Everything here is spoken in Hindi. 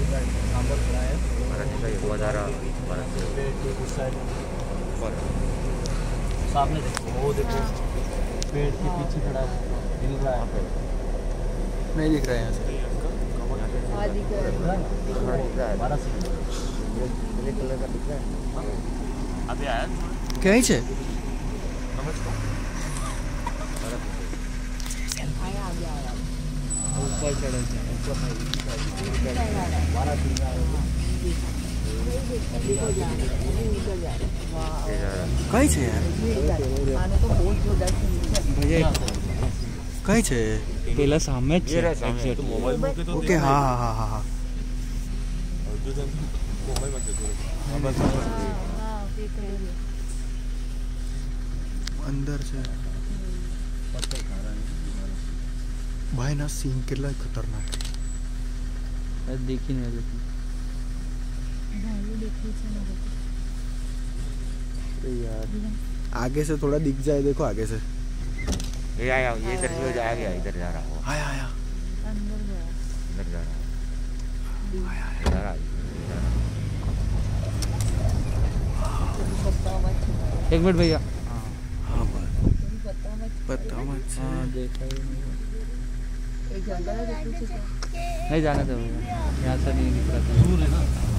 सांबर खड़ा है वो हज़ारा सामने देखो, वो देखो पेड़ के पीछे खड़ा है, हिल रहा है। नहीं दिख रहा है यहाँ से। दिख रहा है ब्लैक कलर का दिख रहा है। अभी आया कहीं से ऊपर चढ़े कहीं से यार भैया कहीं से પેલા સામે જ છે तो मोबाइल में तो ओके हाँ हाँ हाँ हाँ हाँ मोबाइल में अंदर से भाई ना सीन कितना खतरनाक है। देखी नहीं देखी यार आगे से थोड़ा दिख जाए, देखो आगे से ये आया, ये इधर से जा गया, इधर जा रहा हो, आया आया इधर जा रहा आया आया। जा रहा। एक मिनट भैया। हाँ पता मत से। हाँ देखा ही नहीं। एक जंगल है, नहीं जाने दो भैया, यहाँ से नहीं दिख रहा। दूर है ना।